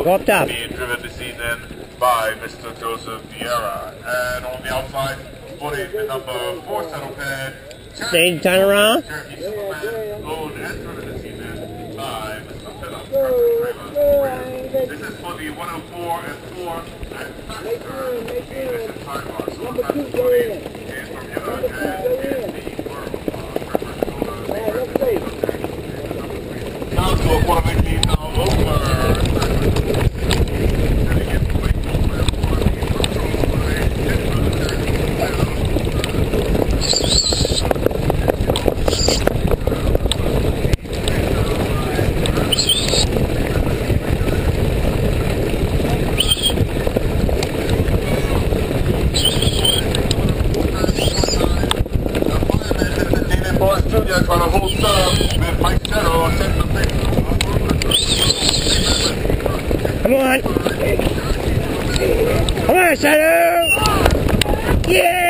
Walked up. Being driven this evening by Mr. Joseph Vieira. And on the outside, sporting the number 4 saddle pad. Same turn around. Cherokee Superman, owned and driven this evening by Mr. Phillips. This is for the 104 and 4 at faster. This is time mark. So the fastest 20 is from Yella and is the world. Now to a quarterback team now over. Trying to hold serve with Mike Settle on center pick. Come on. Come on, Shadow. Yeah.